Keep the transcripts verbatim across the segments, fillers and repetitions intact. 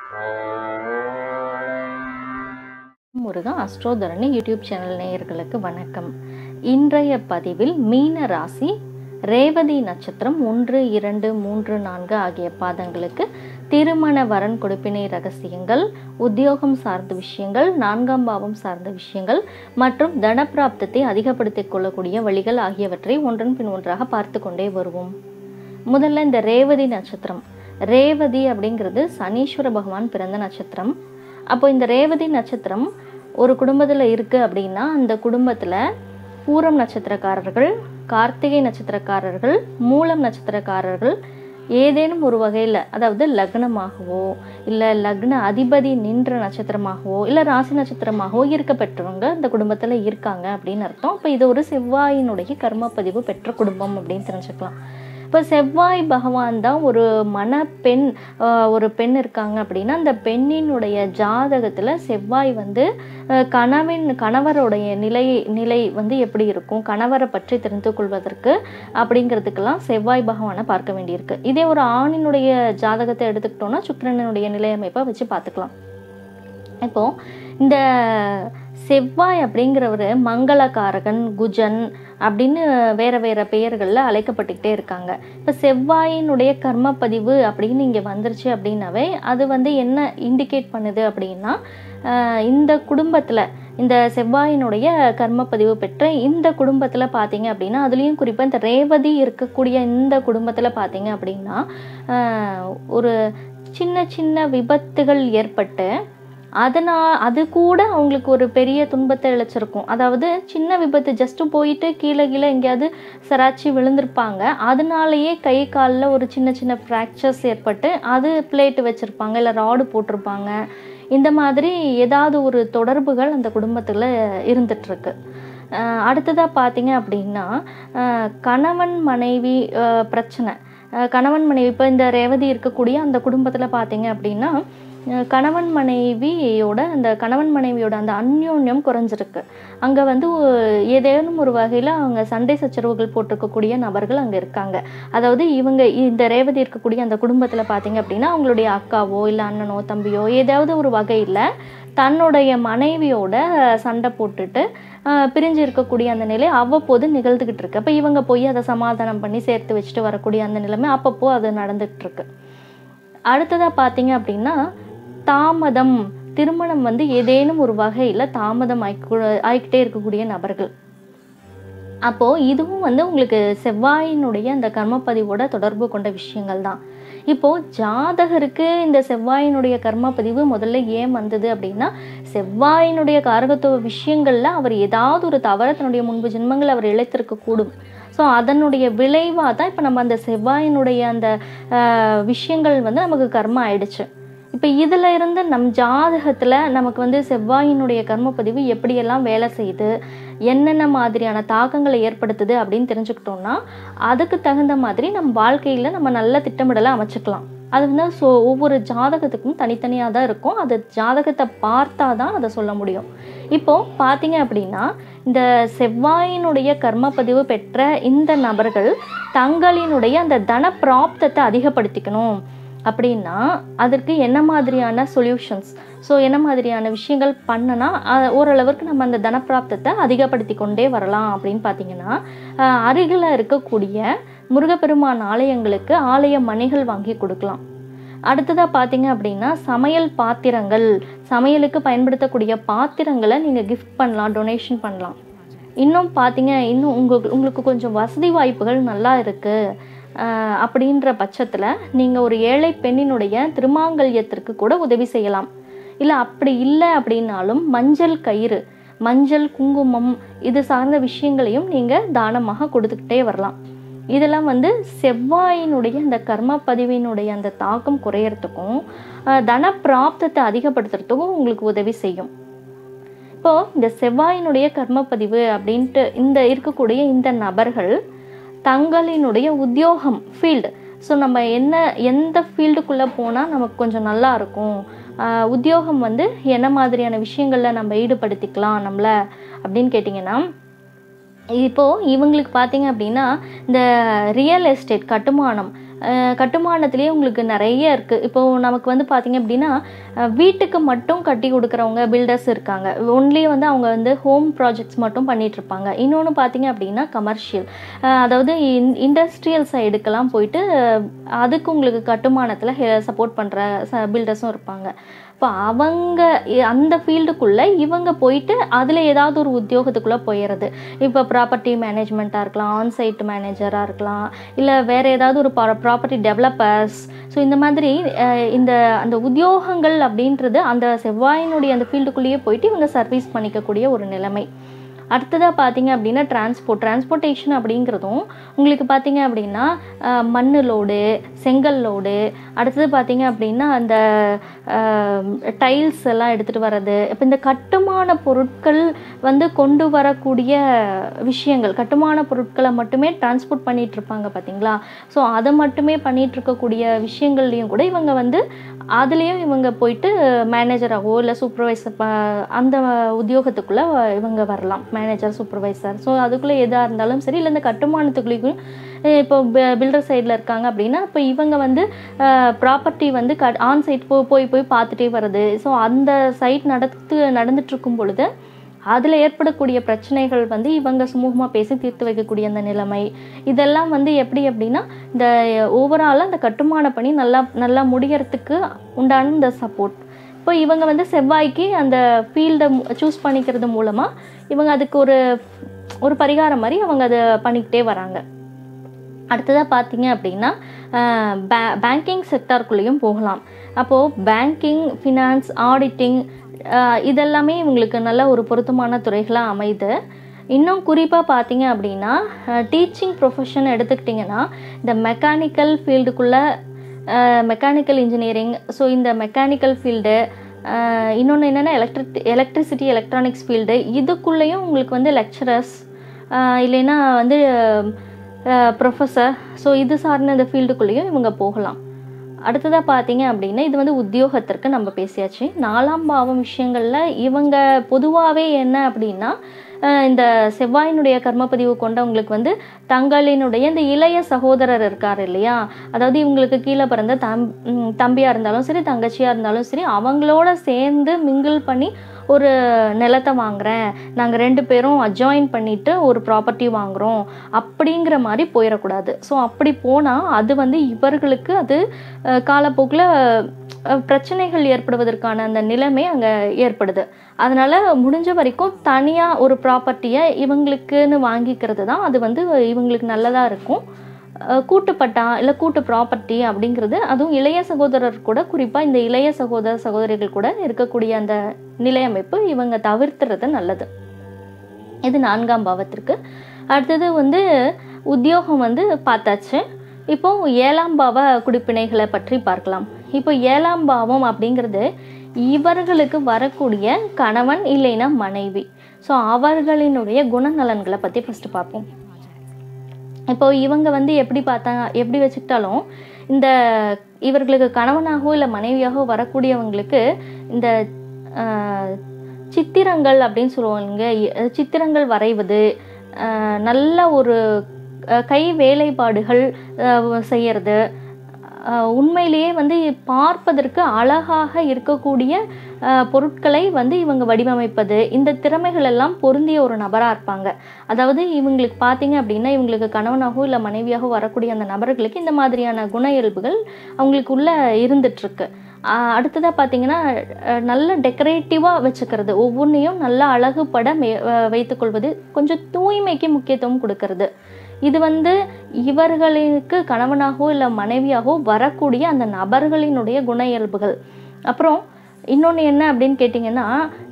முருகா அஸ்ட்ரோதரணி YouTube channel நேயர்களுக்கு வணக்கம். இன்றைய பதிவில் மீன ராசி ரேவதி நட்சத்திரம் ஒன்று இரண்டு மூன்று நான்கு ஆகிய பாதங்களுக்கு திருமண வரன் கொடுப்பினை ரகசியங்கள், உத்தியோகம் சார்ந்த விஷயங்கள், நான்காம் பாவம் சார்ந்த விஷயங்கள் மற்றும் தனப்பிராப்தத்தை அதிகப்படுத்திக் கொள்ளக்கூடிய வழிகள் ஆகியவற்றை ஒன்றன் பின் ஒன்றாக பார்த்து கொண்டே வருவோம். முதல்ல இந்த ரேவதி நட்சத்திரம். ரேவதி அப்படிங்கிறது சனீஸ்வர பகவான் பிறந்த நட்சத்திரம். அப்போ இந்த ரேவதி நட்சத்திரம் ஒரு குடும்பத்தில் இருக்குது அப்படின்னா அந்த குடும்பத்தில் பூரம் நட்சத்திரக்காரர்கள், கார்த்திகை நட்சத்திரக்காரர்கள், மூலம் நட்சத்திரக்காரர்கள் ஏதேனும் ஒரு வகையில், அதாவது லக்னமாகவோ இல்லை லக்ன அதிபதி நின்ற நட்சத்திரமாகவோ இல்லை ராசி நட்சத்திரமாகவோ இருக்க பெற்றவங்க இந்த குடும்பத்தில் இருக்காங்க அப்படின்னு அர்த்தம். இப்போ இது ஒரு செவ்வாயினுடைய கர்மப்பதிவு பெற்ற குடும்பம் அப்படின்னு தெரிஞ்சுக்கலாம். இப்போ செவ்வாய் பகவான் தான் ஒரு மணப்பெண், ஒரு பெண் இருக்காங்க அப்படின்னா அந்த பெண்ணினுடைய ஜாதகத்தில் செவ்வாய் வந்து கணவன் கணவருடைய நிலை நிலை வந்து எப்படி இருக்கும், கணவரை பற்றி தெரிந்து கொள்வதற்கு அப்படிங்கிறதுக்கெல்லாம் செவ்வாய் பகவானை பார்க்க வேண்டியிருக்கு. இதே ஒரு ஆணினுடைய ஜாதகத்தை எடுத்துக்கிட்டோம்னா சுக்கிரனுடைய நிலை அமைப்பை வச்சு பார்த்துக்கலாம். இப்போது இந்த செவ்வாய் அப்படிங்கிறவர் மங்களகாரகன், குஜன் அப்படின்னு வேறு வேறு பெயர்களில் அழைக்கப்பட்டுக்கிட்டே இருக்காங்க. இப்போ செவ்வாயினுடைய கர்மப்பதிவு அப்படின்னு இங்கே வந்துருச்சு அப்படின்னாவே அது வந்து என்ன இண்டிகேட் பண்ணுது அப்படின்னா, இந்த குடும்பத்தில் இந்த செவ்வாயினுடைய கர்மப்பதிவு பெற்ற இந்த குடும்பத்தில் பார்த்தீங்க அப்படின்னா, அதுலேயும் குறிப்பாக இந்த ரேவதி இருக்கக்கூடிய இந்த குடும்பத்தில் பார்த்தீங்க அப்படின்னா ஒரு சின்ன சின்ன விபத்துகள் ஏற்பட்டு அதனால் அது கூட அவங்களுக்கு ஒரு பெரிய துன்பத்தை இழைச்சிருக்கும். அதாவது சின்ன விபத்து, ஜஸ்ட்டு போயிட்டு கீழே கீழே எங்கேயாவது சராச்சி விழுந்திருப்பாங்க, அதனாலேயே கை காலில் ஒரு சின்ன சின்ன ஃப்ராக்சர்ஸ் ஏற்பட்டு அது பிளேட்டு வச்சுருப்பாங்க, இல்லை ராடு போட்டிருப்பாங்க. இந்த மாதிரி ஏதாவது ஒரு தொடர்புகள் அந்த குடும்பத்தில் இருந்துகிட்ருக்கு. அடுத்ததாக பார்த்தீங்க அப்படின்னா கணவன் மனைவி பிரச்சனை. கணவன் மனைவி இப்போ இந்த ரேவதி இருக்கக்கூடிய அந்த குடும்பத்தில் பார்த்தீங்க அப்படின்னா கணவன் மனைவியோட அந்த கணவன் மனைவியோட அந்த அந்யோன்யம் குறைஞ்சிருக்கு. அங்கே வந்து ஏதேனும் ஒரு வகையில் அவங்க சண்டை சச்சரவுகள் போட்டிருக்கக்கூடிய நபர்கள் அங்கே இருக்காங்க. அதாவது இவங்க இந்த ரேவதி இருக்கக்கூடிய அந்த குடும்பத்தில் பார்த்தீங்க அப்படின்னா அவங்களுடைய அக்காவோ இல்லை அண்ணனோ தம்பியோ ஏதாவது ஒரு வகையில் தன்னுடைய மனைவியோட சண்டை போட்டுட்டு பிரிஞ்சு இருக்கக்கூடிய அந்த நிலை அவ்வப்போது நிகழ்ந்துக்கிட்டு இருக்கு. அப்போ இவங்க போய் அதை சமாதானம் பண்ணி சேர்த்து வச்சுட்டு வரக்கூடிய அந்த நிலைமை அப்பப்போ அது நடந்துகிட்டு இருக்கு. அடுத்ததாக பார்த்தீங்க அப்படின்னா தாமதம், திருமணம் வந்து ஏதேனும் ஒரு வகையில் தாமதம் ஆயிக்கு ஆகிக்கிட்டே இருக்கக்கூடிய நபர்கள். அப்போது இதுவும் வந்து உங்களுக்கு செவ்வாயினுடைய அந்த கர்மப்பதிவோட தொடர்பு கொண்ட விஷயங்கள் தான். இப்போது ஜாதகருக்கு இந்த செவ்வாயினுடைய கர்மப்பதிவு முதல்ல ஏன் வந்தது அப்படின்னா, செவ்வாயினுடைய காரகத்துவ விஷயங்களில் அவர் ஏதாவது ஒரு தவறை தன்னுடைய முன்பு ஜென்மங்கள் அவர் இழைத்திருக்கக்கூடும். ஸோ அதனுடைய விளைவாக தான் இப்போ நம்ம அந்த செவ்வாயினுடைய அந்த விஷயங்கள் வந்து நமக்கு கர்மம் ஆயிடுச்சு. இப்போ இதில் இருந்து நம் ஜாதகத்தில் நமக்கு வந்து செவ்வாயினுடைய கர்மப்பதிவு எப்படியெல்லாம் வேலை செய்யுது, என்னென்ன மாதிரியான தாக்கங்களை ஏற்படுத்துது அப்படின்னு தெரிஞ்சுக்கிட்டோம்னா அதுக்கு தகுந்த மாதிரி நம்ம வாழ்க்கையில் நம்ம நல்ல திட்டமிடலை அமைச்சுக்கலாம். அது வந்து ஸோ ஒவ்வொரு ஜாதகத்துக்கும் தனித்தனியாக தான் இருக்கும். அது ஜாதகத்தை பார்த்தா தான் அதை சொல்ல முடியும். இப்போது பார்த்தீங்க அப்படின்னா இந்த செவ்வாயினுடைய கர்மப்பதிவு பெற்ற இந்த நபர்கள் தங்களினுடைய அந்த தன பிராப்தத்தை அதிகப்படுத்திக்கணும் அப்படின்னா அதற்கு என்ன மாதிரியான சொல்யூஷன்ஸ், ஸோ என்ன மாதிரியான விஷயங்கள் பண்ணனா ஓரளவுக்கு நம்ம அந்த தனப்பிராப்தத்தை அதிகப்படுத்தி கொண்டே வரலாம் அப்படின்னு பார்த்தீங்கன்னா, அருகில் இருக்கக்கூடிய முருகப்பெருமான் ஆலயங்களுக்கு ஆலய மணிகள் வாங்கி கொடுக்கலாம். அடுத்ததாக பார்த்தீங்க அப்படின்னா சமையல் பாத்திரங்கள், சமையலுக்கு பயன்படுத்தக்கூடிய பாத்திரங்களை நீங்கள் கிஃப்ட் பண்ணலாம், டொனேஷன் பண்ணலாம். இன்னும் பார்த்தீங்க இன்னும் உங்களுக்கு உங்களுக்கு கொஞ்சம் வசதி வாய்ப்புகள் நல்லா இருக்குது அப்படின்ற பட்சத்தில் நீங்கள் ஒரு ஏழை பெண்ணினுடைய திருமாங்கல்யத்திற்கு கூட உதவி செய்யலாம். இல்லை அப்படி இல்லை அப்படின்னாலும் மஞ்சள் கயிறு, மஞ்சள் குங்குமம் இது சார்ந்த விஷயங்களையும் நீங்கள் தானமாக கொடுத்துக்கிட்டே வரலாம். இதெல்லாம் வந்து செவ்வாயினுடைய அந்த கர்மப்பதிவினுடைய அந்த தாக்கம் குறையறதுக்கும் தன பிராப்தத்தை அதிகப்படுத்துறதுக்கும் உங்களுக்கு உதவி செய்யும். இப்போது இந்த செவ்வாயினுடைய கர்மப்பதிவு அப்படின்ட்டு இந்த இருக்கக்கூடிய இந்த நபர்கள் தங்களினுடைய உத்தியோகம் ஃபீல்டு, ஸோ நம்ம என்ன எந்த ஃபீல்டுக்குள்ளே போனால் நமக்கு கொஞ்சம் நல்லா இருக்கும், உத்தியோகம் வந்து என்ன மாதிரியான விஷயங்களில் நம்ம ஈடுபடுத்திக்கலாம் நம்மளை அப்படின்னு கேட்டிங்கன்னா, இப்போது இவங்களுக்கு பார்த்தீங்க அப்படின்னா இந்த ரியல் எஸ்டேட் கட்டுமானம் கட்டுமானத்திலேயே உங்களுக்கு நிறைய இருக்குது. இப்போது நமக்கு வந்து பார்த்திங்க அப்படின்னா வீட்டுக்கு மட்டும் கட்டி கொடுக்குறவங்க பில்டர்ஸ் இருக்காங்க. ஒன்லி வந்து அவங்க வந்து ஹோம் ப்ராஜெக்ட்ஸ் மட்டும் பண்ணிகிட்ருப்பாங்க. இன்னொன்று பார்த்திங்க அப்படின்னா கமர்ஷியல், அதாவது இன் இண்டஸ்ட்ரியல் சைடுக்கெல்லாம் போயிட்டு அதுக்கு உங்களுக்கு கட்டுமானத்தில் சப்போர்ட் பண்ணுற ச பில்டர்ஸும் இருப்பாங்க. இப்போ அவங்க அந்த ஃபீல்டுக்குள்ளே இவங்க போயிட்டு அதில் ஏதாவது ஒரு உத்தியோகத்துக்குள்ளே போயிடுறது. இப்போ ப்ராப்பர்ட்டி மேனேஜ்மெண்ட்டாக இருக்கலாம், ஆன்சைட் மேனேஜராக இருக்கலாம், இல்லை வேறு ஏதாவது ஒரு ப்ராப்பர்ட்டி டெவலப்பர்ஸ். ஸோ இந்த மாதிரி இந்த அந்த உத்தியோகங்கள் அப்படின்றது அந்த செவ்வாயினுடைய அந்த ஃபீல்டுக்குள்ளேயே போயிட்டு இவங்க சர்வீஸ் பண்ணிக்கக்கூடிய ஒரு நிலைமை. அடுத்ததாக பார்த்தீங்க அப்படின்னா டிரான்ஸ்போர்ட் டிரான்ஸ்போர்ட்டேஷன் அப்படிங்கிறதும் உங்களுக்கு பார்த்தீங்க அப்படின்னா மண் லோடு, செங்கல் லோடு, அடுத்தது பார்த்தீங்க அப்படின்னா அந்த டைல்ஸ் எல்லாம் எடுத்துகிட்டு வர்றது. இப்போ இந்த கட்டுமான பொருட்கள் வந்து கொண்டு வரக்கூடிய விஷயங்கள், கட்டுமான பொருட்களை மட்டுமே டிரான்ஸ்போர்ட் பண்ணிகிட்ருப்பாங்க பார்த்தீங்களா. ஸோ அதை மட்டுமே பண்ணிகிட்ருக்கக்கூடிய விஷயங்கள்லேயும் கூட இவங்க வந்து அதுலேயும் இவங்க போயிட்டு மேனேஜராகவோ இல்லை சூப்பர்வைசர் அந்த உத்தியோகத்துக்குள்ளே இவங்க வரலாம், மேனேஜர் சூப்பர்வைசர். ஸோ அதுக்குள்ளே எதாக இருந்தாலும் சரி, இல்லை இந்த கட்டுமானத்துக்குள்ளேயும் இப்போ பில்டர் சைடில் இருக்காங்க அப்படின்னா இப்போ இவங்க வந்து ப்ராப்பர்ட்டி வந்து க ஆன் சைட் போ போய் போய் பார்த்துட்டே வர்றது. ஸோ அந்த சைட் நடத்து நடந்துட்டுருக்கும் பொழுது அதில் ஏற்படக்கூடிய பிரச்சனைகள் வந்து இவங்க சுமூகமாக பேசி தீர்த்து வைக்கக்கூடிய அந்த நிலைமை, இதெல்லாம் வந்து எப்படி அப்படின்னா இந்த ஓவராலாக அந்த கட்டுமான பணி நல்லா நல்லா முடியறதுக்கு உண்டான இந்த சப்போர்ட். இப்போ இவங்க வந்து செவ்வாய்க்கு அந்த ஃபீல்டை சூஸ் பண்ணிக்கிறது மூலமாக இவங்க அதுக்கு ஒரு ஒரு பரிகாரம் மாதிரி அவங்க அதை பண்ணிக்கிட்டே வராங்க. அடுத்ததாக பார்த்தீங்க அப்படின்னா பே பேங்கிங் செக்டாருக்குள்ளேயும் போகலாம். அப்போது பேங்கிங், ஃபினான்ஸ், ஆடிட்டிங் இதெல்லாமே இவங்களுக்கு நல்ல ஒரு பொருத்தமான துறைகளாக அமைது. இன்னும் குறிப்பாக பார்த்தீங்க அப்படின்னா டீச்சிங் ப்ரொஃபஷன் எடுத்துக்கிட்டிங்கன்னா இந்த மெக்கானிக்கல் ஃபீல்டுக்குள்ளே மெக்கானிக்கல் இன்ஜினியரிங், ஸோ இந்த மெக்கானிக்கல் ஃபீல்டு, இன்னொன்று என்னென்னா எலக்ட்ரிக் எலக்ட்ரிசிட்டி எலக்ட்ரானிக்ஸ் ஃபீல்டு, இதுக்குள்ளேயும் உங்களுக்கு வந்து லெக்சரர்ஸ் இல்லைன்னா வந்து ப்ரொஃபஸர், ஸோ இது சார்ந்த இந்த ஃபீல்டுக்குள்ளேயும் இவங்க போகலாம். அடுத்ததாக பார்த்தீங்க அப்படின்னா இது வந்து உத்தியோகத்திற்கு நம்ம பேசியாச்சு. நாலாம் பாவம் விஷயங்களில் இவங்க பொதுவாகவே என்ன அப்படின்னா இந்த செவ்வாயினுடைய கர்மப்பதிவு கொண்டவங்களுக்கு வந்து தங்களினுடைய இந்த இளைய சகோதரர் இருக்கார் இல்லையா, அதாவது இவங்களுக்கு கீழே பிறந்த தம் தம்பியாக இருந்தாலும் சரி, தங்கச்சியாக இருந்தாலும் சரி, அவங்களோட சேர்ந்து மிங்கிள் பண்ணி ஒரு நிலத்தை வாங்குகிறேன், நாங்கள் ரெண்டு பேரும் அஜாயின் பண்ணிவிட்டு ஒரு ப்ராப்பர்ட்டி வாங்குகிறோம் அப்படிங்கிற மாதிரி போயிடக்கூடாது. ஸோ அப்படி போனால் அது வந்து இவர்களுக்கு அது காலப்போக்கில் பிரச்சனைகள் ஏற்படுவதற்கான அந்த நிலைமை அங்கே ஏற்படுது. அதனால் முடிஞ்ச வரைக்கும் தனியாக ஒரு ப்ராப்பர்ட்டியை இவங்களுக்குன்னு வாங்கிக்கிறது தான் அது வந்து இவங்களுக்கு நல்லதாக இருக்கும். கூட்டுப்பட்டா இல்லை கூட்டு ப்ராப்பர்ட்டி அப்படிங்கிறது, அதுவும் இளைய சகோதரர் கூட, குறிப்பாக இந்த இளைய சகோதர சகோதரிகள் கூட இருக்கக்கூடிய அந்த நிலையமைப்பு இவங்க தவிர்த்துறது நல்லது. இது நான்காம் பாவத்திற்கு. அடுத்தது வந்து உத்தியோகம் வந்து பார்த்தாச்சு. இப்போ ஏழாம் பாவ குடிப்பினைகளை பற்றி பார்க்கலாம். இப்போ ஏழாம் பாவம் அப்படிங்கிறது இவர்களுக்கு வரக்கூடிய கணவன் இல்லைன்னா மனைவி, ஸோ அவர்களினுடைய குணநலன்களை பற்றி ஃபஸ்ட்டு பார்ப்போம். இப்போ இவங்க வந்து எப்படி பார்த்தாங்க எப்படி வச்சுக்கிட்டாலும் இந்த இவர்களுக்கு கணவனாகவோ இல்லை மனைவியாகவோ வரக்கூடியவங்களுக்கு இந்த சித்திரங்கள் அப்படின்னு சொல்லுவாங்க, சித்திரங்கள் வரைவது, நல்ல ஒரு கை வேலைப்பாடுகள் செய்யறது, உண்மையிலேயே வந்து பார்ப்பதற்கு அழகாக இருக்கக்கூடிய பொருட்களை வந்து இவங்க வடிவமைப்பது, இந்த திறமைகள் எல்லாம் பொருந்திய ஒரு நபராக இருப்பாங்க. அதாவது இவங்களுக்கு பார்த்தீங்க அப்படின்னா இவங்களுக்கு கணவனாகவோ இல்லை மனைவியாகவோ வரக்கூடிய அந்த நபர்களுக்கு இந்த மாதிரியான குண இயல்புகள் அவங்களுக்கு உள்ள இருந்துட்டுருக்கு. அடுத்ததாக பார்த்தீங்கன்னா நல்ல டெக்கரேட்டிவாக வச்சுக்கிறது, ஒவ்வொன்றையும் நல்லா அழகுபட மே வைத்துக்கொள்வது, கொஞ்சம் தூய்மைக்கு முக்கியத்துவம் கொடுக்கறது, இது வந்து இவர்களுக்கு கணவனாகவோ இல்லை மனைவியாகவோ வரக்கூடிய அந்த நபர்களினுடைய குண இயல்புகள். அப்புறம் இன்னொன்று என்ன அப்படின்னு கேட்டிங்கன்னா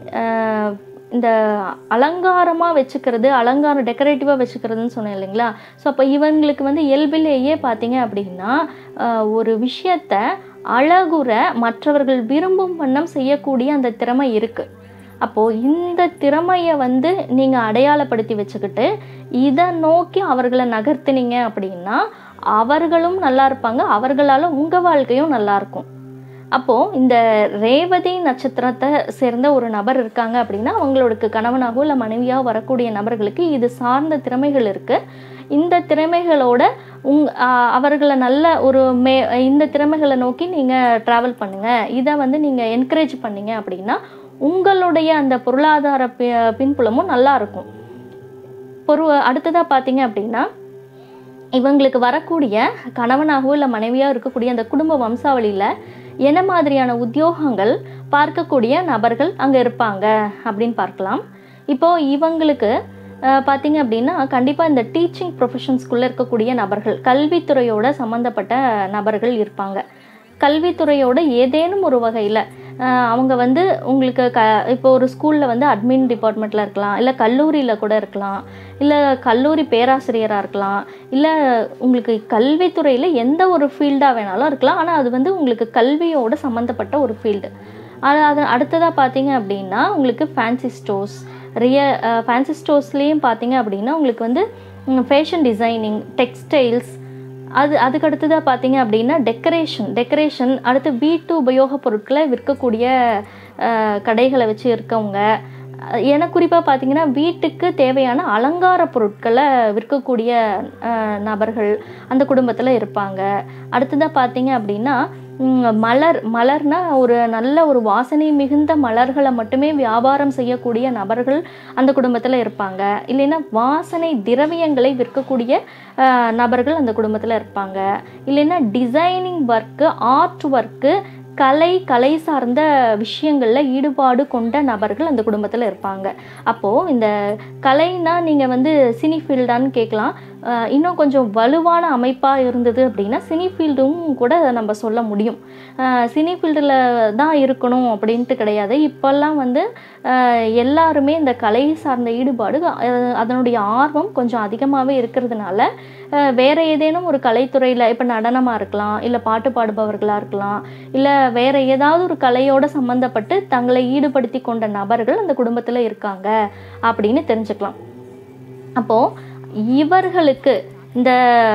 இந்த அலங்காரமாக வச்சுக்கிறது, அலங்காரம் டெக்கரேட்டிவாக வச்சுக்கிறதுன்னு சொன்னேன் இல்லைங்களா. ஸோ அப்போ இவங்களுக்கு வந்து இயல்பிலேயே பார்த்தீங்க அப்படின்னா ஒரு விஷயத்தை அழகுற மற்றவர்கள் விரும்பும் வண்ணம் செய்யக்கூடிய அந்த திறமை இருக்குது. அப்போது இந்த திறமையை வந்து நீங்கள் அடையாளப்படுத்தி வச்சுக்கிட்டு இதை நோக்கி அவர்களை நகர்த்தினீங்க அப்படின்னா அவர்களும் நல்லா இருப்பாங்க, அவர்களால் உங்கள் வாழ்க்கையும் நல்லாயிருக்கும். அப்போது இந்த ரேவதி நட்சத்திரத்தை சேர்ந்த ஒரு நபர் இருக்காங்க அப்படின்னா அவங்களுக்கு கணவனாகவோ இல்லை மனைவியாகவோ வரக்கூடிய நபர்களுக்கு இது சார்ந்த திறமைகள் இருக்குது. இந்த திறமைகளோட உங் அவர்களை நல்ல ஒரு மே இந்த திறமைகளை நோக்கி நீங்கள் ட்ராவல் பண்ணுங்கள், இதை வந்து நீங்கள் என்கரேஜ் பண்ணீங்க அப்படின்னா உங்களுடைய அந்த பொருளாதார பி பின்புலமும் நல்லா இருக்கும். பொரு அடுத்ததாக பார்த்தீங்க அப்படின்னா இவங்களுக்கு வரக்கூடிய கணவனாகவோ இல்லை மனைவியாக இருக்கக்கூடிய அந்த குடும்ப வம்சாவளியில் என்ன மாதிரியான உத்தியோகங்கள் பார்க்கக்கூடிய நபர்கள் அங்கே இருப்பாங்க அப்படின்னு பார்க்கலாம். இப்போது இவங்களுக்கு பார்த்தீங்க அப்படின்னா கண்டிப்பாக இந்த டீச்சிங் ப்ரொஃபஷன்ஸ்குள்ளே இருக்கக்கூடிய நபர்கள், கல்வித்துறையோட சம்மந்தப்பட்ட நபர்கள் இருப்பாங்க. கல்வித்துறையோட ஏதேனும் ஒரு வகையில் அவங்க வந்து உங்களுக்கு க இப்போ ஒரு ஸ்கூலில் வந்து அட்மின் டிபார்ட்மெண்ட்டில் இருக்கலாம், இல்லை கல்லூரியில் கூட இருக்கலாம், இல்லை கல்லூரி பேராசிரியராக இருக்கலாம், இல்லை உங்களுக்கு கல்வித்துறையில் எந்த ஒரு ஃபீல்டாக வேணாலும் இருக்கலாம். ஆனால் அது வந்து உங்களுக்கு கல்வியோடு சம்மந்தப்பட்ட ஒரு ஃபீல்டு. அது அது அடுத்ததாக பார்த்தீங்க அப்படின்னா உங்களுக்கு ஃபேன்சி ஸ்டோர்ஸ், ரிய ஃபேன்சி ஸ்டோர்ஸ்லேயும் பார்த்தீங்க அப்படின்னா உங்களுக்கு வந்து ஃபேஷன் டிசைனிங், டெக்ஸ்டைல்ஸ், அது அதுக்கு அடுத்ததாக பார்த்தீங்க அப்படின்னா டெக்கரேஷன் டெக்கரேஷன் அடுத்து வீட்டு உபயோகப் பொருட்களை விற்கக்கூடிய கடைகளை வச்சு இருக்கவங்க. ஏன்னா குறிப்பாக பார்த்தீங்கன்னா வீட்டுக்கு தேவையான அலங்கார பொருட்களை விற்கக்கூடிய நபர்கள் அந்த குடும்பத்தில் இருப்பாங்க. அடுத்ததாக பார்த்தீங்க அப்படின்னா மலர் மலர்னா ஒரு நல்ல ஒரு வாசனை மிகுந்த மலர்களை மட்டுமே வியாபாரம் செய்யக்கூடிய நபர்கள் அந்த குடும்பத்தில் இருப்பாங்க. இல்லைன்னா வாசனை திரவியங்களை விற்கக்கூடிய நபர்கள் அந்த குடும்பத்தில் இருப்பாங்க. இல்லைன்னா டிசைனிங் ஒர்க்கு, ஆர்ட் ஒர்க்கு, கலை கலை சார்ந்த விஷயங்களில் ஈடுபாடு கொண்ட நபர்கள் அந்த குடும்பத்தில் இருப்பாங்க. அப்போது இந்த கலைனா நீங்கள் வந்து சினி ஃபீல்டான்னு கேட்கலாம். இன்னும் கொஞ்சம் வலுவான அமைப்பாக இருந்தது அப்படின்னா சினி ஃபீல்டும் கூட நம்ம சொல்ல முடியும். சினி ஃபீல்டில் தான் இருக்கணும் அப்படின்ட்டு கிடையாது. இப்போல்லாம் வந்து எல்லாருமே இந்த கலை சார்ந்த ஈடுபாடு, அதனுடைய ஆர்வம் கொஞ்சம் அதிகமாகவே இருக்கிறதுனால வேறு ஏதேனும் ஒரு கலைத்துறையில் இப்போ நடனமாக இருக்கலாம், இல்லை பாட்டு பாடுபவர்களாக இருக்கலாம், இல்லை வேறு ஏதாவது ஒரு கலையோடு சம்மந்தப்பட்டு தங்களை ஈடுபடுத்தி கொண்ட நபர்கள் அந்த குடும்பத்தில் இருக்காங்க அப்படின்னு தெரிஞ்சுக்கலாம். அப்போது இவர்களுக்கு இந்த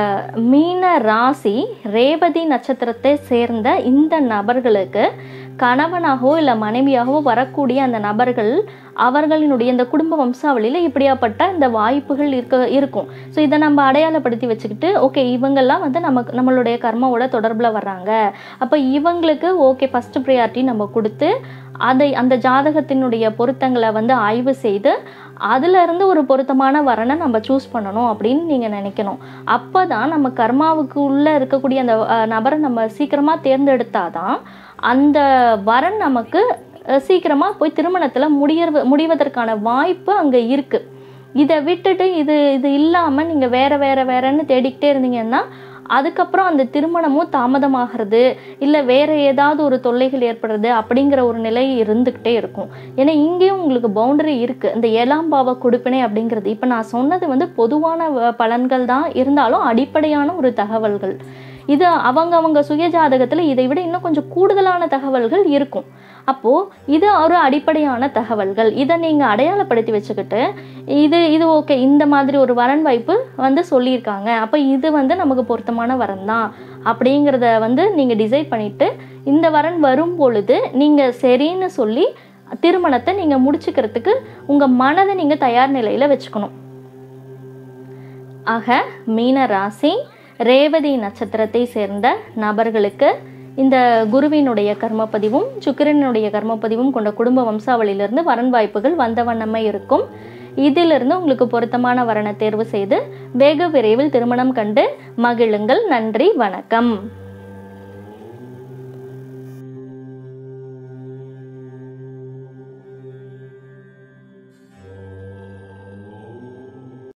மீன ராசி ரேவதி நட்சத்திரத்தை சேர்ந்த இந்த நபர்களுக்கு கணவனாகவோ இல்லை மனைவியாகவோ வரக்கூடிய அந்த நபர்கள் அவர்களினுடைய இந்த குடும்ப வம்சாவளியில் இப்படியாப்பட்ட இந்த வாய்ப்புகள் இருக்க இருக்கும். ஸோ இதை நம்ம அடையாளப்படுத்தி வச்சுக்கிட்டு ஓகே இவங்கெல்லாம் வந்து நமக்கு நம்மளுடைய கர்மாவோட தொடர்பில் வர்றாங்க, அப்போ இவங்களுக்கு ஓகே ஃபஸ்ட்டு ப்ரையாரிட்டி நம்ம கொடுத்து அதை அந்த ஜாதகத்தினுடைய பொருத்தங்களை வந்து ஆய்வு செய்து அதிலிருந்து ஒரு பொருத்தமான வரனை நம்ம சூஸ் பண்ணணும் அப்படின்னு நீங்கள் நினைக்கணும். அப்போ தான் நம்ம கர்மாவுக்கு உள்ளே இருக்கக்கூடிய அந்த நபரை நம்ம சீக்கிரமாக தேர்ந்தெடுத்தாதான் அந்த வரன் நமக்கு சீக்கிரமாக போய் திருமணத்தில் முடிய முடிவதற்கான வாய்ப்பு அங்கே இருக்குது. இதை விட்டுட்டு இது இது இல்லாமல் நீங்கள் வேறு வேறு வேறன்னு தேடிக்கிட்டே இருந்தீங்கன்னா அதுக்கப்புறம் அந்த திருமணமும் தாமதமாகிறது, இல்லை வேறு ஏதாவது ஒரு தொல்லைகள் ஏற்படுறது அப்படிங்கிற ஒரு நிலை இருந்துக்கிட்டே இருக்கும். ஏன்னா இங்கேயும் உங்களுக்கு பவுண்டரி இருக்குது. இந்த ஏழாம் பாவ கொடுப்பினை அப்படிங்கிறது இப்போ நான் சொன்னது வந்து பொதுவான பலன்கள் தான், இருந்தாலும் அடிப்படையான ஒரு தகவல்கள். இது அவங்க அவங்க சுய ஜாதகத்தில் இதை விட இன்னும் கொஞ்சம் கூடுதலான தகவல்கள் இருக்கும். அப்போது இது ஒரு அடிப்படையான தகவல்கள். இதை நீங்கள் அடையாளப்படுத்தி வச்சுக்கிட்டு இது இது ஓகே இந்த மாதிரி ஒரு வரன் வாய்ப்பு வந்து சொல்லியிருக்காங்க, அப்போ இது வந்து நமக்கு பொருத்தமான வரன் தான் அப்படிங்கிறத வந்து நீங்கள் டிசைட் பண்ணிவிட்டு இந்த வரன் வரும் பொழுது நீங்கள் சரின்னு சொல்லி திருமணத்தை நீங்கள் முடிச்சுக்கிறதுக்கு உங்கள் மனதை நீங்கள் தயார் நிலையில் வச்சுக்கணும். ஆக மீன ராசி ரேவதி நட்சத்திரத்தை சேர்ந்த நபர்களுக்கு இந்த குருவினுடைய கர்மப்பதிவும் சுக்கிரனுடைய கர்மப்பதிவும் கொண்ட குடும்ப வம்சாவளியிலிருந்து வரன் வாய்ப்புகள் வந்த வண்ணமே இருக்கும். இதிலிருந்து உங்களுக்கு பொருத்தமான வரனை தேர்வு செய்து வெகு விரைவில் திருமணம் கண்டு மகிழுங்கள். நன்றி, வணக்கம்.